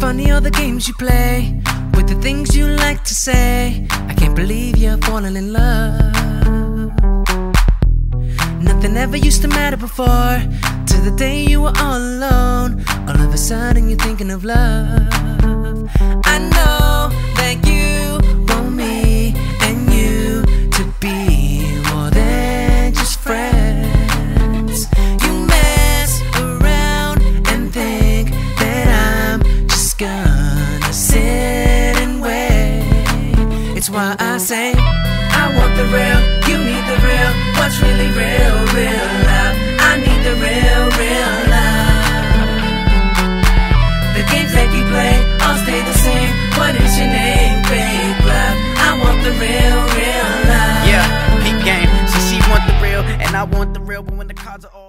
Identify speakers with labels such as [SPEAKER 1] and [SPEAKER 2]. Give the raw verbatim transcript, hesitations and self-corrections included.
[SPEAKER 1] funny all the games you play with the things you like to say. I can't believe you're falling in love. Nothing ever used to matter before, till the day you were all alone. All of a sudden you're thinking of love. I know that you want me and you to be more than just friends. You mess around and think that I'm just gonna sit and wait. It's why I say I want the real, you need the real. What's really real, real love? I need the real, real love. The games that you play all stay the same. What is your name, fake love? I want the real, real love.
[SPEAKER 2] Yeah, peep game. So she want the real and I want the real, but when the cards are all